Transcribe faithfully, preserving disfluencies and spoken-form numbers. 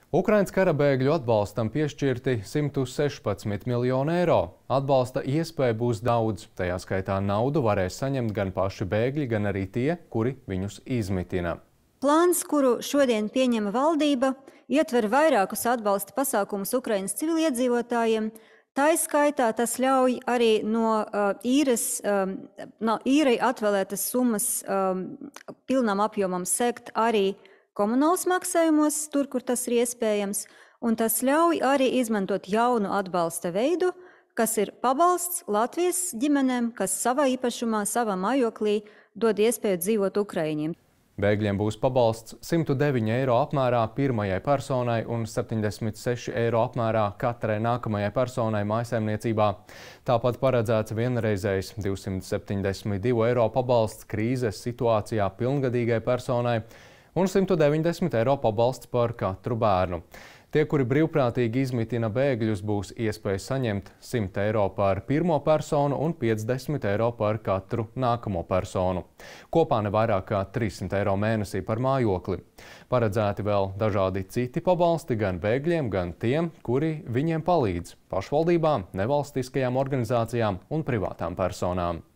Ukrainas kara bēgļu atbalstam piešķirti simt sešpadsmit miljoni eiro. Atbalsta iespēja būs daudz, tajā skaitā naudu varēs saņemt gan paši bēgļi, gan arī tie, kuri viņus izmitina. Plāns, kuru šodien pieņem valdība, ietver vairākus atbalsta pasākumus Ukrainas civiliedzīvotājiem. Tā izskaitā tas ļauj arī no uh, īres, um, no īrei atvēlētas summas um, pilnam apjomam sekt arī komunāls maksājumos, tur, kur tas ir iespējams, un tas ļauj arī izmantot jaunu atbalsta veidu, kas ir pabalsts Latvijas ģimenēm, kas savā īpašumā, savā mājoklī dod iespēju dzīvot Ukraiņiem. Bēgļiem būs pabalsts simt deviņi eiro apmērā pirmajai personai un septiņdesmit seši eiro apmērā katrai nākamajai personai mājsaimniecībā. Tāpat paredzēts vienreizējs divsimt septiņdesmit divi eiro pabalsts krīzes situācijā pilngadīgai personai un simt deviņdesmit eiro pabalsts par katru bērnu. Tie, kuri brīvprātīgi izmitina bēgļus, būs iespēja saņemt simt eiro par pirmo personu un piecdesmit eiro par katru nākamo personu. Kopā ne vairāk kā trīssimt eiro mēnesī par mājokli. Paredzēti vēl dažādi citi pabalsti gan bēgļiem, gan tiem, kuri viņiem palīdz – pašvaldībām, nevalstiskajām organizācijām un privātām personām.